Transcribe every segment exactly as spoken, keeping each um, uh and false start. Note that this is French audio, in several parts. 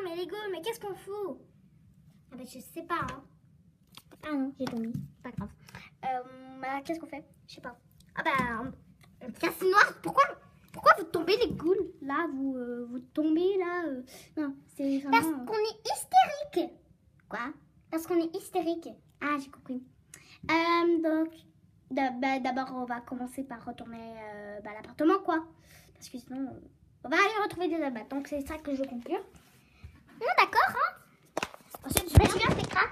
mais les gars, mais qu'est-ce qu'on fout? Ah bah je sais pas. Hein. Ah non, j'ai tombé. Pas grave. Euh, bah, qu'est-ce qu'on fait? Je sais pas. Ah bah, on casse noir. Pourquoi? Pourquoi vous tombez les ghouls? Là, vous, euh, vous tombez là. Euh... Non, c'est vraiment... Parce qu'on est hystérique. Quoi? Parce qu'on est hystérique. Ah, j'ai compris. Euh, donc, d'abord, on va commencer par retourner euh, bah, à l'appartement, quoi. Parce que sinon, euh, on va aller retrouver des abatts. Donc, c'est ça que je veux conclure. Non, d'accord, hein. Ensuite, je vais... Je viens, Spectra.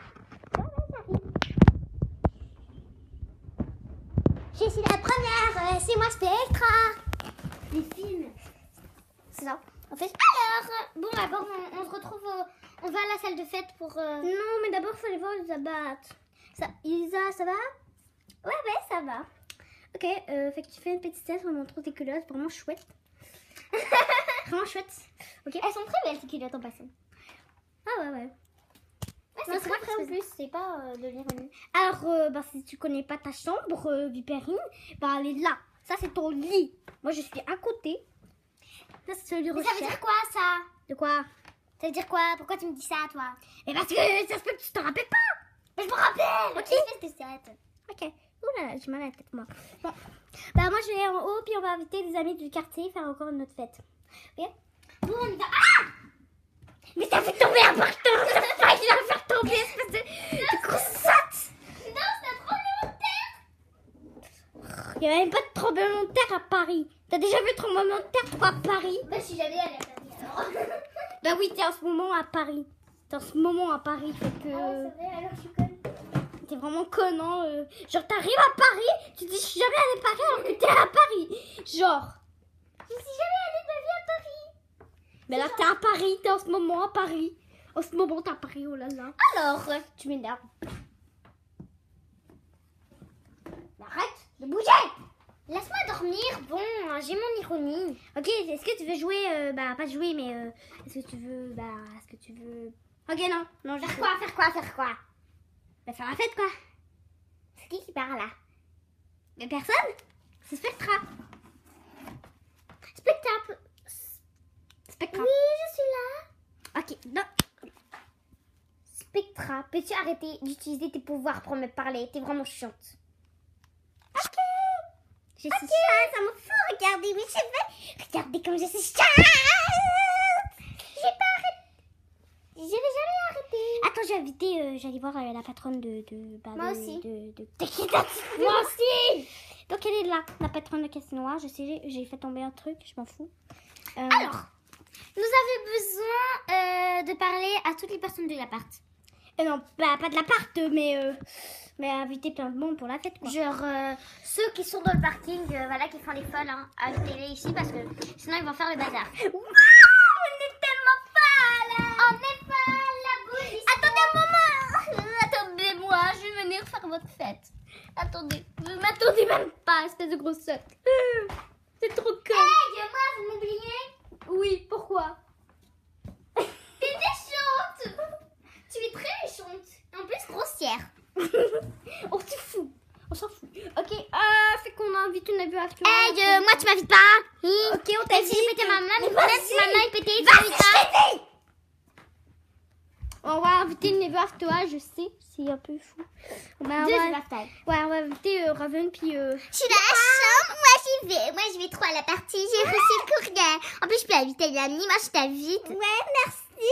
Je suis la première. Euh, c'est moi, Spectra. Les films. C'est ça. En fait... Alors, bon, d'abord, on, on se retrouve... Au, on va à la salle de fête pour... Euh... Non, mais d'abord, il faut aller voir les abatts. Ça, Isa, ça va? Ouais, ouais, ça va. Ok, euh, fait que tu fais une petite scène, on montre tes culottes, vraiment chouette. Vraiment chouette. Ok. Elles sont très belles, ces culottes en passant. Ah ouais, ouais. Ouais, c'est Non, très vrai, vrai en parce que- plus, c'est pas euh, de l'ironie. Alors, euh, bah, si tu connais pas ta chambre, euh, Vipérine, bah, elle est là. Ça, c'est ton lit. Moi, je suis à côté. Ça, c'est celui de Mais ça veut recherche. dire quoi, ça? De quoi? Ça veut dire quoi? Pourquoi tu me dis ça, toi? Et parce que ça se peut que tu te rappelles pas. Mais je me rappelle. Ok. Espèce de sette. Ok. Ouh là là, j'ai mal à la tête, moi. Bon. Bah, moi, je vais en haut, puis on va inviter des amis du quartier faire encore une autre fête. Ok? Bon, on y va. Ah! Mais t'as fait tomber un partout. T'as failli la faire tomber, espèce de, de grosse sotte. Non, c'est un tremblement de terre. Il n'y a même pas de tremblement de terre à Paris. T'as déjà vu le tremblement de terre, toi, à Paris? Bah, je suis jamais allée à Paris, alors. Bah oui, t'es en ce moment à Paris. T'es en ce moment à Paris, fait que... Ah ouais, c'est vrai, alors je suis conne. T'es vraiment con, hein euh. Genre, t'arrives à Paris, tu dis, je suis jamais allée à Paris alors que t'es à Paris. Genre. Je suis jamais allée de ma vie à Paris. Mais là, t'es à Paris, t'es en ce moment à Paris. En ce moment, t'es à Paris, oh là là. Alors, Tu m'énerves. arrête de bouger. Laisse-moi dormir. Bon, j'ai mon ironie. Ok, est-ce que tu veux jouer, euh, bah pas jouer, mais euh, est-ce que tu veux, bah, est-ce que tu veux... Ok, non, non, je Faire quoi, faire quoi, faire quoi? Bah faire la fête, quoi. C'est qui qui parle là? Mais personne. C'est Spectra. Spectacle. Spectra. Oui, je suis là. Ok, non. Spectra, peux-tu arrêter d'utiliser tes pouvoirs pour me parler? T'es vraiment chiante. Ok. Je suis chiante, ça me fout, regardez, mais c'est vrai. Regardez comme je suis chiante. J'ai pas arrêté. Je vais jamais arrêter. Attends, j'ai invité, euh, j'allais voir euh, la patronne de... de bah, Moi de- aussi. De, de, de- Moi aussi. Donc elle est là, la patronne de Casse Noir. Je sais, j'ai- j'ai fait tomber un truc, je m'en fous. Euh, Alors, nous avons besoin euh, de parler à toutes les personnes de l'appart. euh, non, bah, pas de l'appart, mais... Euh, mais inviter plein de monde pour la fête, quoi. Genre euh, ceux qui sont dans le parking, euh, voilà, qui font les folles, hein, invitez-les ici parce que sinon ils vont faire le bazar. Waouh, on est tellement pas là. On est pas la boule ici. Attendez un moment. Attendez-moi, je vais venir faire votre fête. Attendez, ne m'attendez même pas, espèce de grosse sotte. C'est trop con. Hey, moi, vous m'oubliez? Oui, pourquoi? T'es méchante. Tu es très méchante. En plus grossière. On s'en fout. On s'en fout. Ok, euh, fait qu'on a invité une after. Hey, euh, moi tu m'invites pas. Hi. Ok, on t'a Même dit. si j'ai pété ma main, Mais même vas-y. si ma main est pétée, tu Vas-y, m'invites pas. je t'ai dit. On va inviter une never after, je sais, c'est un peu fou. On va, on Deux va- never after. Ouais, on va inviter euh, Raven, puis... Euh... Je suis dans la chambre, moi j'y vais. Moi je vais trop à la partie, j'ai reçu le courrier. En plus je peux inviter une amie, moi je t'invite. Ouais, merci.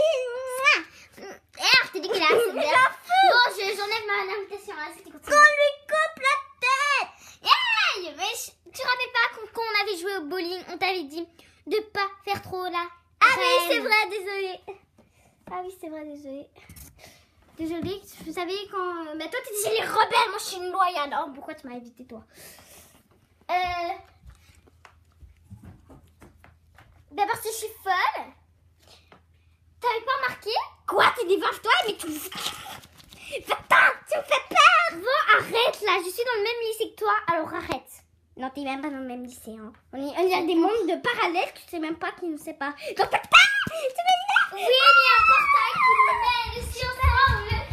Eh, alors t'es dégueulasse. Mais Bon, la fou. je- j'enlève ma invitation. Hein, si tu continues. Qu'on lui coupe la tête. Hey, mais je- tu rappelles pas quand, quand on avait joué au bowling, on t'avait dit de pas faire trop là. Ah oui, c'est vrai, désolé. Ah oui, c'est vrai, désolé. Désolée, vous savez quand... euh, Mais toi, tu dis les rebelles, moi je suis une loyale. Oh, pourquoi tu m'as invité, toi? Euh... D'abord si je suis folle. T'avais pas remarqué? Quoi, t'es des vaches, toi? Mais tu... Putain, tu me fais peur. Bon, arrête là, je suis dans le même lycée que toi, alors arrête. Non, t'es même pas dans le même lycée, hein. On est, on est à des mondes de parallèles, tu sais même pas qui nous séparent. Donc, putain, tu m'énerves. Oui, il y a un portail qui nous mène ici ensemble.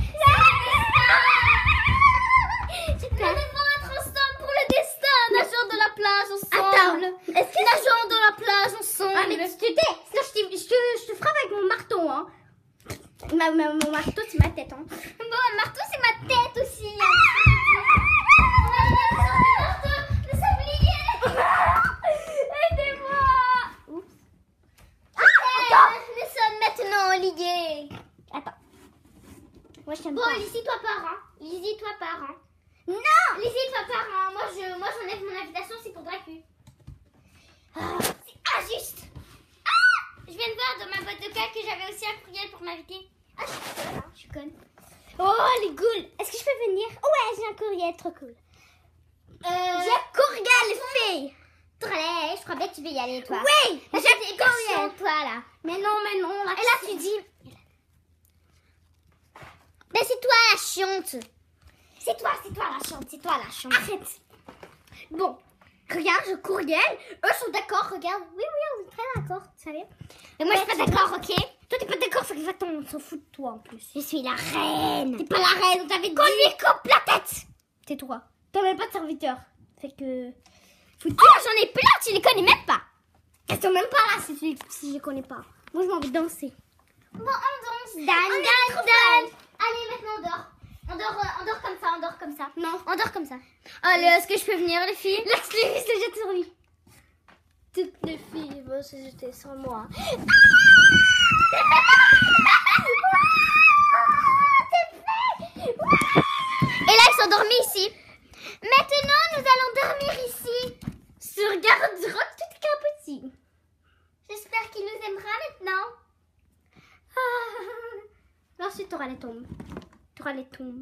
Super. Nous devons être ensemble pour le destin. Nageons de la plage ensemble. Attends, est-ce que... Nageons de la plage ensemble. Ah, mais tu te tais. Sinon, je, te- je te, je te frappe avec mon marteau, hein. Ma, ma, mon marteau, c'est ma tête. Hein. Bon, un marteau, c'est ma tête aussi. Nous sommes liés. Aidez-moi. Oups. Ah, nous sommes maintenant liés. Attends. Moi, je t'aime Bon, pas. Lizzie-toi par an. Lizzie-toi par an. Non. Lizzie-toi par an. Moi, je, moi, j'enlève mon invitation, c'est pour Dracu. Ah, c'est injuste. Ah, je viens de voir dans ma boîte de cas que j'avais aussi un courriel pour m'inviter. Ah, je suis conne, hein, je suis conne. Oh, les ghouls. Est-ce que je peux venir? Ouais, j'ai un courriel, trop cool. Euh, J'ai un courriel, fille. Tralais, je crois bien que tu veux y aller, toi. Oui, J'ai j'ai un des courriel. questions, toi, là. Mais non, mais non. Là, Et là, tu dis... Ben, c'est toi la chiante. C'est toi, c'est toi la chiante, c'est toi la chiante. Arrête. Bon, regarde, je courriel. Eux sont d'accord, regarde. Oui, oui, on est très d'accord, tu savais. Mais moi, je suis pas d'accord, ok? Toi, t'es pas d'accord, c'est que on s'en fout de toi en plus. Je suis la reine. T'es pas la reine, on t'avait dit. Qu'on lui coupe la tête. Tais-toi. T'as même pas de serviteur. Fait que. Oh, j'en ai plein, tu les connais même pas. Elles sont même pas là si, tu- si je les connais pas. Moi, je m'en vais danser. Bon, on danse. Dan, On est dan, trop dan. Allez, maintenant, on dort. On dort, euh, on dort comme ça, on dort comme ça. Non. On dort comme ça. Allez, est-ce que je peux venir, les filles? Laisse-les se jeter sur lui. Toutes les filles vont se jeter sur moi. Et là, ils sont dormis ici. Maintenant, nous allons dormir ici. Sur garde du rock, tout est petit. J'espère qu'il nous aimera maintenant. Ah. Ensuite, t'auras les tombes. T'auras les tombes.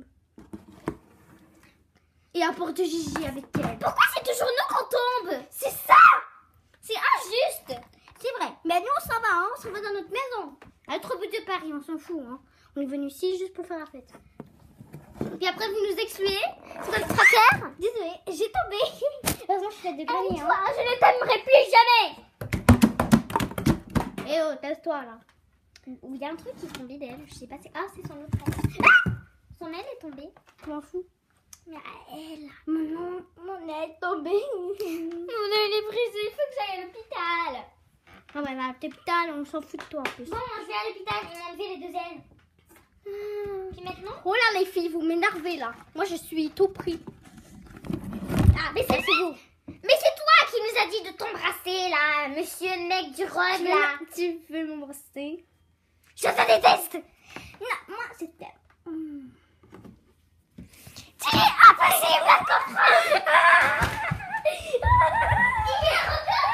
Et apporte Gigi avec elle. Pourquoi c'est toujours nous qu'on tombe? C'est ça! C'est injuste. C'est vrai. Mais nous, on s'en va, hein. On s'en va dans notre maison. À l'autre bout de Paris, on s'en fout, hein. On est venu ici juste pour faire la fête. Puis après, vous nous excluez. C'est notre tracker. Désolée, j'ai tombé. Heureusement, je suis de gagner, hein. Toi, je ne t'aimerai plus jamais. Eh oh, tasse-toi, là. Il y a un truc qui est tombé d'elle. Je sais pas. C'est... Ah, c'est son autre aile. Ah, son aile est tombée. Je m'en fous. Mais elle. Mon nom, mon aile est tombée. Mon aile est brisée. Il faut que j'aille à l'hôpital. Non, mais à l'hôpital, on s'en fout de toi en plus. Bon, je vais à l'hôpital. Ils m'ont enlevé les deux ailes. Puis maintenant. Oh là, les filles, vous m'énervez là. Moi, je suis tout pris. Ah, mais c'est vous. Mais c'est toi qui nous a dit de t'embrasser là, monsieur mec du rose là. Tu veux m'embrasser? Je te déteste. Non, moi, c'est elle. Mm. Tu es impossible à comprendre. Il est encore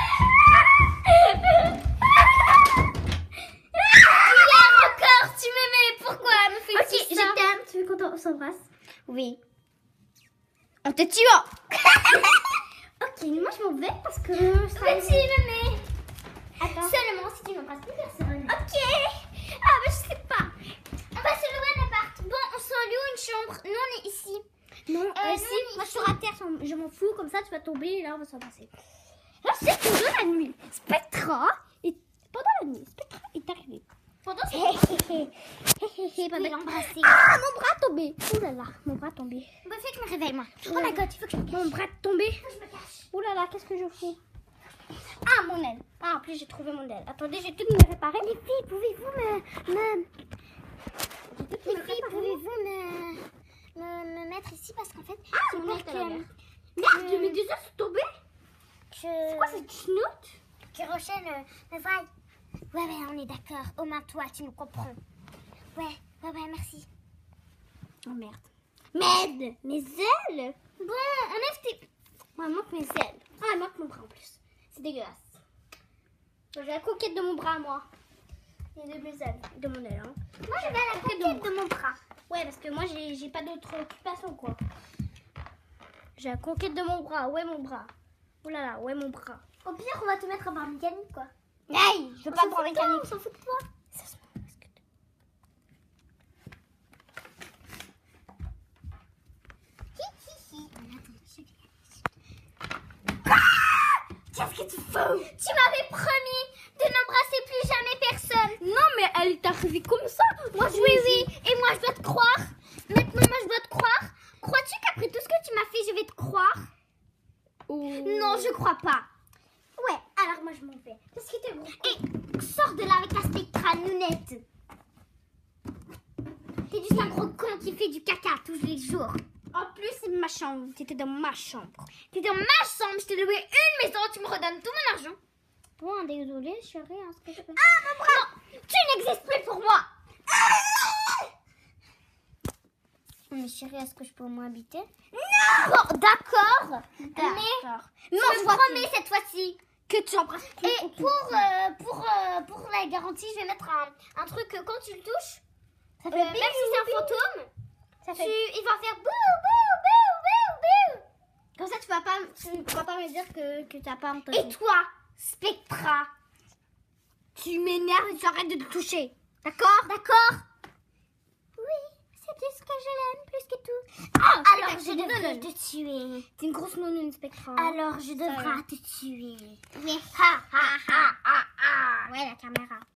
Il est encore, tu m'aimais. Pourquoi me Ok, fais-tu je ça? t'aime. Tu veux qu'on s'embrasse? Oui. On te tue. Ok, moi, je m'en vais parce que... Mais tu m'aimais. Attends. Seulement si tu m'embrasses plus personne. Ok. Ah, mais je sais pas. On va se louer un appart. Bon, on s'en loue une chambre. Nous, on est ici. Non, Euh, euh, nous, si, on est moi, je ici. suis à terre. Je m'en fous. Comme ça, tu vas tomber et là, on va s'embrasser. Là, c'est pendant la nuit. Spectra est... Pendant la nuit, Spectra est arrivé. Pendant ce Hé, hé, hé. Hé, hé, hé, peux bébé. l'embrasser. Ah, mon bras tombé. Ouh là là, mon bras tombé. Bah, fais que je me réveille, moi. Oh Ouais. my god, il faut que je me cache. Mon bras tombé. Faut que je me cache. Ouh là là, qu'est-ce que je fous? Ah, mon aile. Ah, en plus, j'ai trouvé mon aile. Attendez, j'ai tout me réparer. Les filles, pouvez-vous me... me... J'ai tout Les me filles, réparer. pouvez-vous me... me, me mettre ici parce qu'en fait, Ah, j'ai mon peur aile que, à l'envers. Merde, mes deux os sont tombés. que, C'est quoi cette chenoute? que Rochelle euh, me voie. Ouais, ouais, on est d'accord. Au moins, toi, tu nous comprends. Ouais, ouais, ouais, merci. Oh merde. Merde, mes ailes. Bon, enlève tes... Moi, il manque mes ailes. Ah, il manque mon bras en plus. C'est dégueulasse. J'ai la conquête de mon bras, moi. Et de mes ailes. De mon aile, hein. Moi, je vais à la conquête de mon bras. Ouais, parce que moi, j'ai j'ai pas d'autre occupation, quoi. J'ai la conquête de mon bras. Ouais, mon bras. Oh là là, ouais, mon bras. Au pire, on va te mettre un bar mécanique, quoi. Hey, je veux On pas s'en prendre fout de toi, mécanique. on s'en fout de toi. Ça se met parce que- Hi, hi, hi. Attends, je vais- Qu'est-ce que tu fais? Tu m'avais promis de n'embrasser plus jamais personne. Non, mais elle est arrivée comme ça. Moi, je Oui, oui. Et moi, je dois te croire. Maintenant, moi, je dois te croire. Crois-tu qu'après tout ce que tu m'as fait, je vais te croire? Non, je crois pas. Ouais, alors moi, je m'en vais. Qu'est-ce que t'es bon? Et sors de là avec la spectra nounette. qui fait du caca tous les jours. En plus, c'est ma chambre. T'étais dans ma chambre. T'es dans ma chambre, je t'ai loué une maison, tu me redonnes tout mon argent. Bon, désolée, chérie, hein, ce que je fais. Ah, mon bras! Non, tu n'existes plus pour moi. Mais chérie, est-ce que je peux au moins habiter? Non! Bon, d'accord. Mais D'accord. je me promets cette fois-ci. Que tu embrasses. Et pour, euh, pour, euh, pour la garantie, je vais mettre un, un truc que quand tu le touches, Ça euh, fait même bing, si c'est un bing. fantôme, Ça tu, fait... il va faire bouh, bouh, bouh, bouh, bouh. Comme ça, tu vas pas, tu ne vas pas me dire que, que tu n'as pas entendu. Et toi, Spectra, tu m'énerves et tu arrêtes de te toucher. D'accord? d'accord? Oui, c'est plus que je l'aime, plus que tout. Ah, Alors je devrais te tuer. T'es une grosse nounoune, Spectra. Alors je va. devrais te tuer. Oui. Ha, ha, ha, ha, ha. Ouais, la caméra.